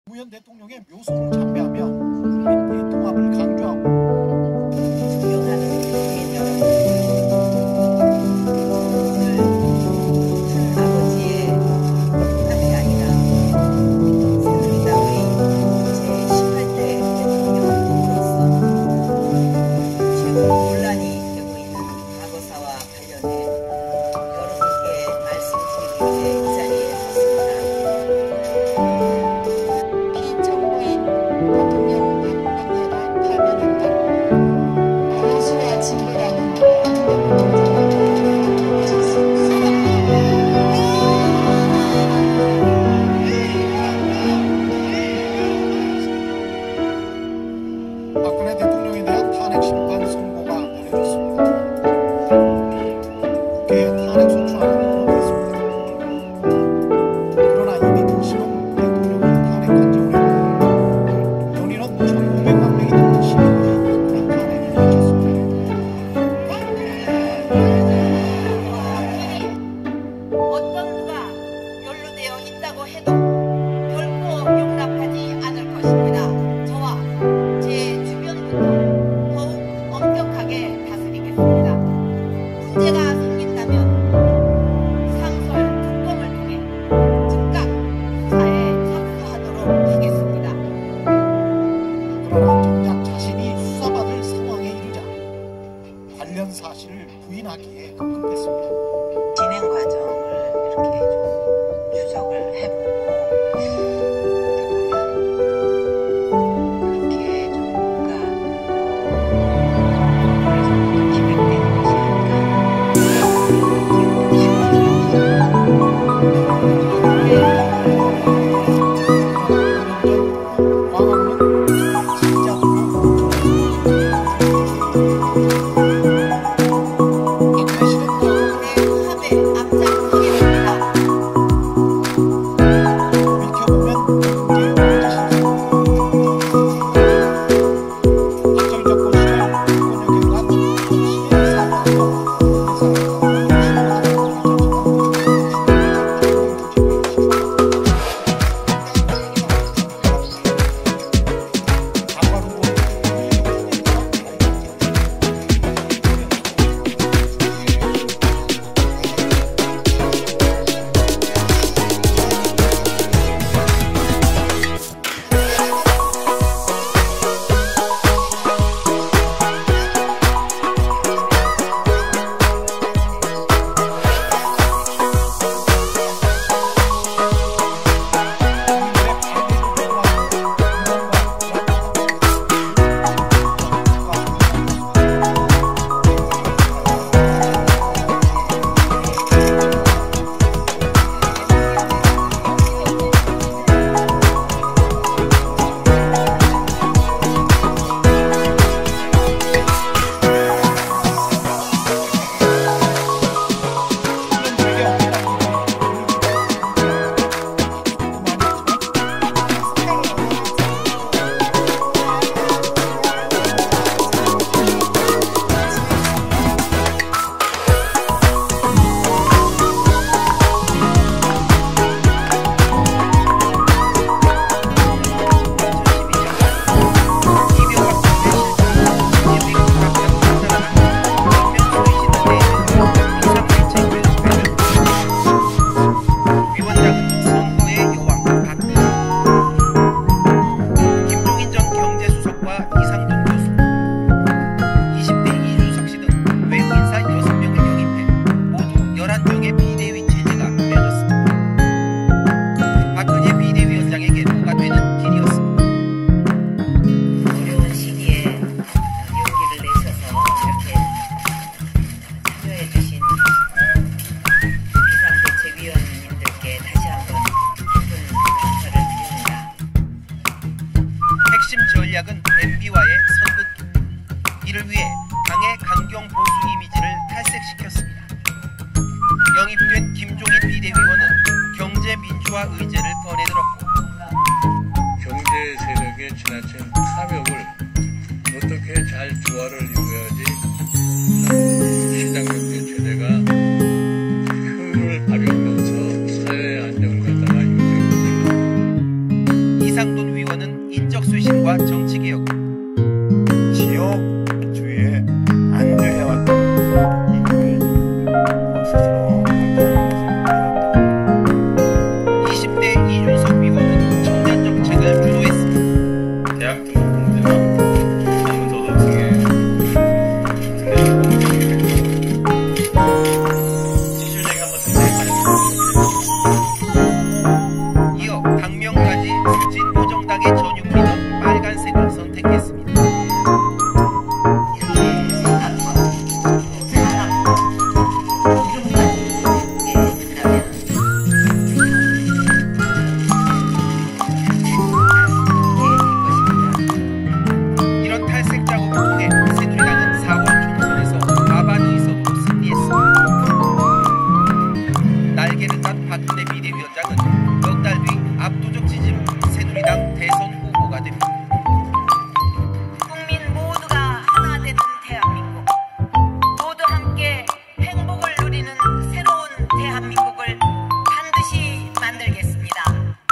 노무현 대통령의 묘소를 참배하며 국민의 통합을 강조하고 존경하는 국민 여러분, 오늘 한 아버지의 부탁이 아니라 새누리당의 제18대 대통령으로서 최근 논란이 되고 있는 과거사와 관련해 여러분께 말씀드리기 위해 이 자리에 섰습니다. 피청구인 대통령 박근혜가 파면한다. 보수와 진보라는 박근혜 대통령에 대한 탄핵 심판 선고가 내려졌습니다. 국회에 탄핵 소추안을 공개했습니다. 그러나 이미 당시는 대통령을 탄핵한 지 오래고 본인은 1,500만 명이 넘는 시민들이 탄핵을 마쳤습니다. 어떤 누가 연루되어 있다고 해도 결코 용납하지 않을 것입니다. 저와 제 주변부터 더욱 엄격하게 다스리겠습니다. 문제가 생긴다면 상설 특검을 통해 즉각 수사에 착수하도록 하겠습니다. 그러나 정작 자신이 수사받을 상황에 이르자 관련 사실을 부인하기에 급급했습니다. 진행 과정을 이렇게 좀 추적을 해보고 그렇게 좀 뭔가 기획된 것이 광화문은 진짜로 합에 앞장서겠습니다. 읽혀보면 문제의 학절적고 시절 권역에 대한 전략은 MB와의 선긋기. 이를 위해 당의 강경 보수 이미지를 탈색시켰습니다. 영입된 김종인 비대위원은 경제 민주화 의제를 꺼내들었고 경제 세력의 지나친 탐욕을 어떻게 잘 조화를 이루어야지 시장 경제 체제가 효율을 발휘하면서 사회의 안정을 갖다가 유지하고 있습니다. 이상 이정돈 위원은 인적쇄신과 정치개혁, 지역 주위에 안주해왔던 이거에 스스로 강조하는 것을 20대 이준석 위원은 청년 정책을 주도했습니다. 대학 등록 통지나 안문서도 등의 지출쟁이 한번 이어 당명까지 수진 오정당의 전용 리더 빨간색을 선택했습니다. 이런 탈색 작업을 통해 새누리당은 4월 총선에서 과반 의석으로 승리했습니다. 날개를 딴 박근혜 비대위원장은 몇 달 뒤 압도적 지지로 새누리당 대선 후보가 됩니다. 국민 모두가 하나 되는 대한민국, 모두 함께 행복을 누리는 새로운 대한민국을 반드시 만들겠습니다.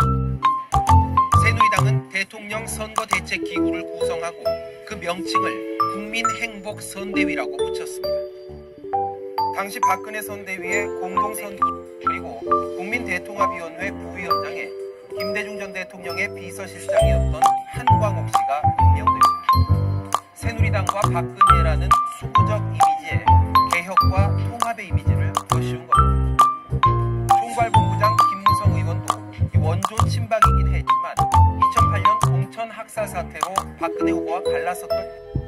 새누리당은 대통령 선거대책기구를 구성하고 그 명칭을 국민행복선대위라고 붙였습니다. 당시 박근혜 선대위의 공동선거 그리고 국민대통합위원회 부위원장에 김대중 전 대통령의 비서실장이었던 한광옥 씨가 임명됩니다. 새누리당과 박근혜라는 수구적 이미지에 개혁과 통합의 이미지를 씌운 겁니다. 총괄본부장 김무성 의원도 원조 친박이긴 했지만 2008년 공천 학살 사태로 박근혜 후보와 갈랐었던